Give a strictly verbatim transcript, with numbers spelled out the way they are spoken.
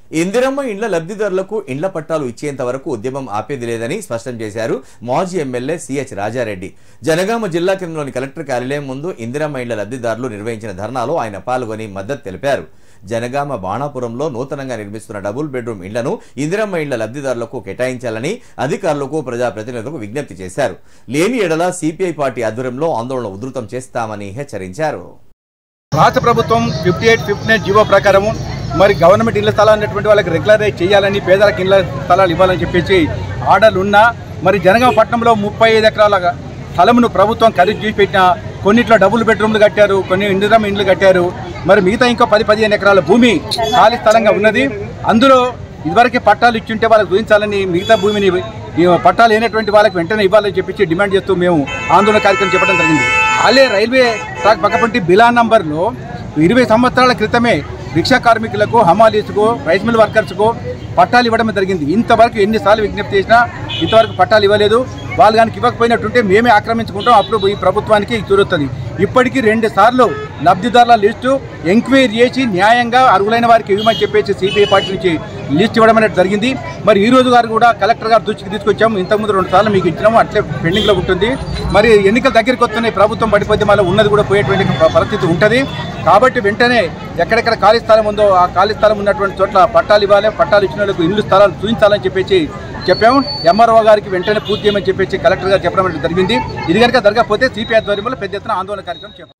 ఇందిరమ్మ ఇండ్ల లబ్ధిదారులకు ఇండ్ల పట్టాలు ఇచ్చేంత వరకు ఉద్యమం ఆపేది లేదని స్పష్టం చేశారు మాజీ ఎమ్మెల్యే సిహెచ్ రాజారెడ్డి. జనగామ జిల్లా కేంద్రంలోని కలెక్టర్ కార్యాలయం ముందు ఇందిరమ్మ ఇండ్ల లబ్ధిదారులు నిర్వహించిన ధర్నాలో ఆయన పాల్గొని మద్దతు తెలిపారు. జనగామ బాణాపురంలో నూతనంగా నిర్మిస్తున్న డబుల్ బెడ్రూమ్ ఇండ్లను ఇందిరమ్మ ఇండ్ల లబ్ధిదారులకు కేటాయించాలని అధికారులకు ప్రజాప్రతినిధులకు విజ్ఞప్తి చేశారు. లేని ఎడల సిపిఐ పార్టీ ఆధ్వర్యంలో ఆందోళన ఉధృతం చేస్తామని హెచ్చరించారు. రాష్ట్ర ప్రభుత్వం fifty eight fifty nine GO ప్రకారం మరి గవర్నమెంట్ ఇళ్ల స్థలాలు ఉన్నటువంటి వాళ్ళకి రెగ్యులరైజ్ చేయాలని, పేదలకు ఇళ్ల స్థలాలు ఇవ్వాలని చెప్పేసి ఆర్డర్లు ఉన్నా మరి జనగామ పట్టణంలో ముప్పై ఐదు ఎకరాల స్థలమును ప్రభుత్వం ఖరీదు చేసి పెట్టిన కొన్నిట్లో డబుల్ బెడ్రూమ్లు కట్టారు, కొన్ని ఇందిరమ్మ ఇండ్లు కట్టారు. మరి మిగతా ఇంకా పది పదిహేను ఎకరాల భూమి ఖాళీ స్థలంగా ఉన్నది. అందులో ఇదివరకే పట్టాలు ఇచ్చుంటే వాళ్ళకి చూపించాలని, మిగతా భూమిని పట్టాలు లేనటువంటి వాళ్ళకి వెంటనే ఇవ్వాలని చెప్పి డిమాండ్ చేస్తూ మేము ఆందోళన కార్యక్రమం చెప్పడం జరిగింది. అలాగే రైల్వే ట్రాక్ పక్కపంటి బిలా నంబర్లో ఇరవై సంవత్సరాల క్రితమే రిక్షా కార్మికులకు, హమాలీస్కు, రైస్ మిల్ వర్కర్స్కు పట్టాలు ఇవ్వడం జరిగింది. ఇంతవరకు ఎన్నిసార్లు విజ్ఞప్తి చేసినా ఇంతవరకు పట్టాలు ఇవ్వలేదు. వాళ్ళు కనుక ఇవ్వకపోయినట్టుంటే మేమే ఆక్రమించుకుంటాం, అప్పుడు ఈ ప్రభుత్వానికి చూరుతుంది. ఇప్పటికీ రెండు సార్లు లబ్ధిదారుల లిస్టు ఎంక్వైరీ చేసి న్యాయంగా అర్హులైన వారికి ఇవ్వమని చెప్పేసి సిపిఐ పార్టీ నుంచి లిస్ట్ ఇవ్వడం అనేది జరిగింది. మరి ఈ రోజు గారు కూడా కలెక్టర్ గారు దృష్టికి తీసుకొచ్చాము. ఇంతకుముందు రెండు సార్లు మీకు ఇచ్చినాము, అట్లే పెండింగ్లో ఉంటుంది. మరి ఎన్నికల దగ్గరికి వస్తున్నాయి, ప్రభుత్వం పడిపోతే మళ్ళీ ఉన్నది కూడా పోయేటువంటి పరిస్థితి ఉంటుంది. కాబట్టి వెంటనే ఎక్కడెక్కడ ఖాళీ స్థలం ఉందో ఆ ఖాళీ స్థలం ఉన్నటువంటి చోట్ల పట్టాలు ఇవ్వాలి, పట్టాలు ఇచ్చిన వాళ్ళకు ఇల్లు స్థలాలు చూపించాలని చెప్పేసి చెప్పాము. ఎంఆర్ఓ గారికి వెంటనే పూర్తి చేయమని చెప్పేసి కలెక్టర్ గారు చెప్పడం జరిగింది. ఇది కనుక జరగకపోతే సిపిఐ ఆధ్వర్యంలో పెద్ద ఎత్తున ఆందోళన కార్యక్రమం చేపట్టారు.